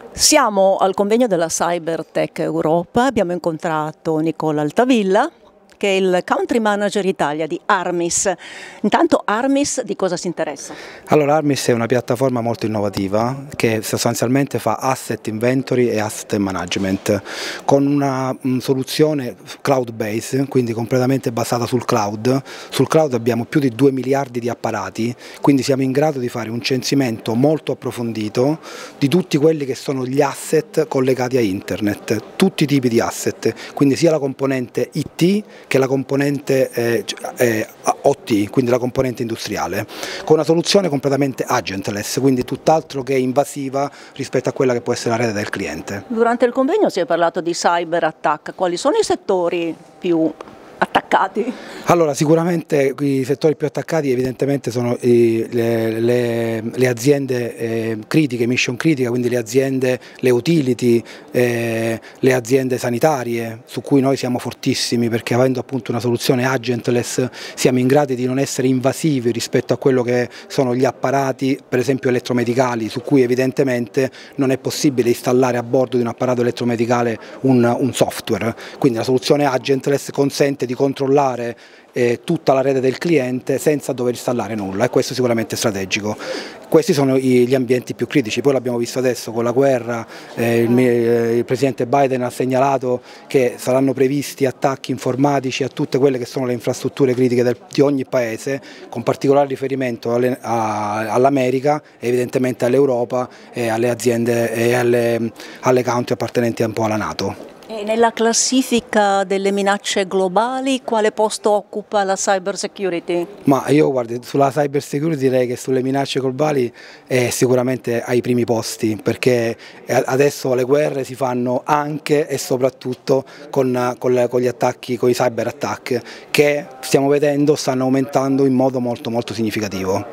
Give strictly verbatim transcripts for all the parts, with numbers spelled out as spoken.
Siamo al convegno della Cybertech Europa, abbiamo incontrato Nicola Altavilla, che è il Country Manager Italia di Armis. Intanto Armis di cosa si interessa? Allora, Armis è una piattaforma molto innovativa che sostanzialmente fa asset inventory e asset management con una um, soluzione cloud based, quindi completamente basata sul cloud. Sul cloud abbiamo più di due miliardi di apparati, quindi siamo in grado di fare un censimento molto approfondito di tutti quelli che sono gli asset collegati a internet, tutti i tipi di asset, quindi sia la componente I T che la componente eh, eh, O T, quindi la componente industriale, con una soluzione completamente agentless, quindi tutt'altro che invasiva rispetto a quella che può essere la rete del cliente. Durante il convegno si è parlato di cyber attack, quali sono i settori più attaccati? Allora, sicuramente i settori più attaccati evidentemente sono i, le, le, le aziende eh, critiche, mission critica, quindi le aziende, le utility, eh, le aziende sanitarie, su cui noi siamo fortissimi perché avendo appunto una soluzione agentless siamo in grado di non essere invasivi rispetto a quello che sono gli apparati, per esempio elettromedicali, su cui evidentemente non è possibile installare a bordo di un apparato elettromedicale un, un software, quindi la soluzione agentless consente di controllare eh, tutta la rete del cliente senza dover installare nulla, e questo è sicuramente strategico. Questi sono i, gli ambienti più critici, poi l'abbiamo visto adesso con la guerra, eh, il, eh, il Presidente Biden ha segnalato che saranno previsti attacchi informatici a tutte quelle che sono le infrastrutture critiche del, di ogni paese, con particolare riferimento all'America, evidentemente all'Europa e alle aziende e alle, alle country appartenenti un po' alla NATO. E nella classifica delle minacce globali quale posto occupa la cyber security? Ma io guardi, sulla cyber security direi che sulle minacce globali è sicuramente ai primi posti, perché adesso le guerre si fanno anche e soprattutto con, con, con gli attacchi, con i cyber attack, che stiamo vedendo stanno aumentando in modo molto molto significativo.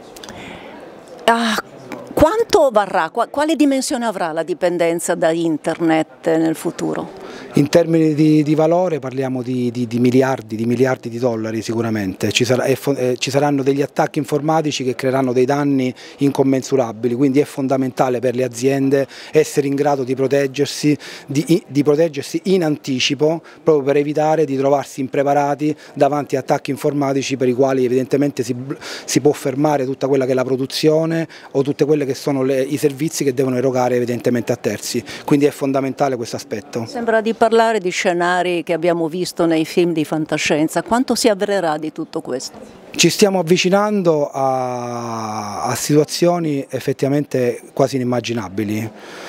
Ah, quanto varrà, quale dimensione avrà la dipendenza da internet nel futuro? In termini di, di valore parliamo di, di, di miliardi, di miliardi di dollari sicuramente, ci, sarà, eh, ci saranno degli attacchi informatici che creeranno dei danni incommensurabili, quindi è fondamentale per le aziende essere in grado di proteggersi, di, di proteggersi in anticipo, proprio per evitare di trovarsi impreparati davanti a attacchi informatici per i quali evidentemente si, si può fermare tutta quella che è la produzione o tutte quelle che sono le, i servizi che devono erogare evidentemente a terzi, quindi è fondamentale questo aspetto. Sembra di parlare di scenari che abbiamo visto nei film di fantascienza, quanto si avvererà di tutto questo? Ci stiamo avvicinando a, a situazioni effettivamente quasi inimmaginabili,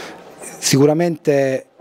sicuramente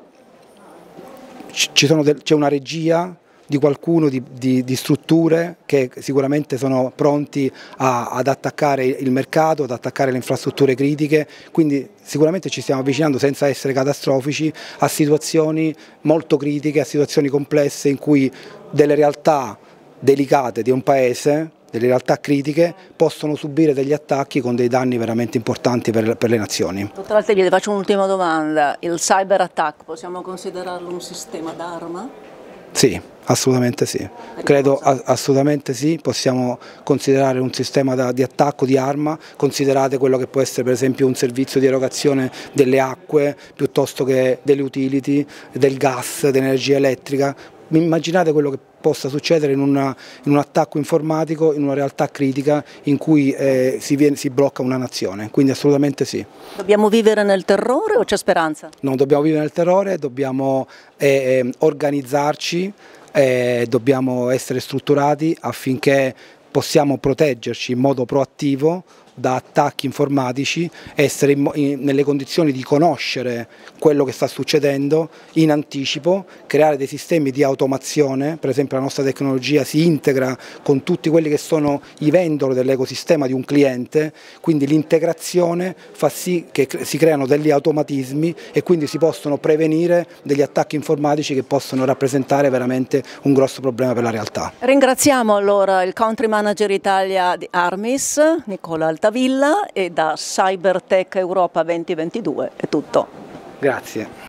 c'è una regia di qualcuno, di, di, di strutture che sicuramente sono pronti a, ad attaccare il mercato, ad attaccare le infrastrutture critiche, quindi sicuramente ci stiamo avvicinando senza essere catastrofici a situazioni molto critiche, a situazioni complesse in cui delle realtà delicate di un paese, delle realtà critiche, possono subire degli attacchi con dei danni veramente importanti per, per le nazioni. Dottor Altavilla, le faccio un'ultima domanda, il cyber attack possiamo considerarlo un sistema d'arma? Sì, assolutamente sì, credo assolutamente sì, possiamo considerare un sistema di attacco di arma, considerate quello che può essere per esempio un servizio di erogazione delle acque piuttosto che delle utility, del gas, dell'energia elettrica, immaginate quello che possa succedere in, una, in un attacco informatico, in una realtà critica in cui eh, si, viene, si blocca una nazione, quindi assolutamente sì. Dobbiamo vivere nel terrore o c'è speranza? Non dobbiamo vivere nel terrore, dobbiamo eh, organizzarci, eh, dobbiamo essere strutturati affinché possiamo proteggerci in modo proattivo da attacchi informatici, essere in, in, nelle condizioni di conoscere quello che sta succedendo in anticipo, creare dei sistemi di automazione, per esempio la nostra tecnologia si integra con tutti quelli che sono i vendor dell'ecosistema di un cliente, quindi l'integrazione fa sì che si creano degli automatismi e quindi si possono prevenire degli attacchi informatici che possono rappresentare veramente un grosso problema per la realtà. Ringraziamo allora il Country Manager Italia di Armis, Nicola Altavilla, e da Cybertech Europa duemilaventidue è tutto. Grazie.